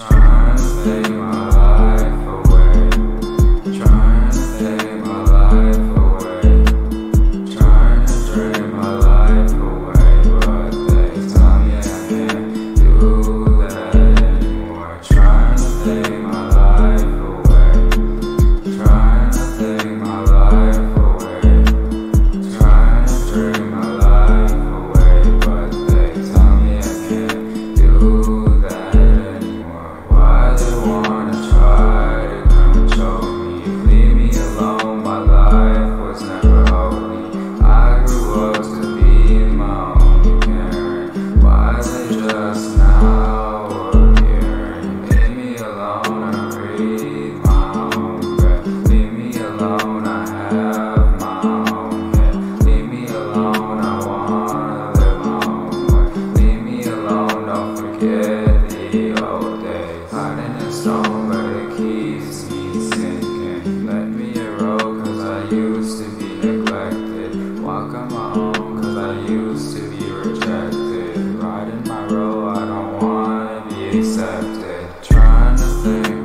Trying to take my life away. Trying to take my life away. Trying to drain my life away. But they tell me I can't do that anymore. Trying to take my life away. Trying to take my life away. Trying to drain my life away. But they tell me I can't do that anymore. Why they wanna try to control me? Leave me alone, my life was never holy. I grew up to be my only parent. Why they just now appearing? Leave me alone, I breathe my own breath. Leave me alone, I have my own head. Leave me alone, I wanna live my own way. Leave me alone, don't forget the old days. Hiding in stone, but it keeps me sinking. Let me erode, cause I used to be neglected. Walk on my own, cause I used to be rejected. Riding my road, I don't wanna be accepted. Trying to think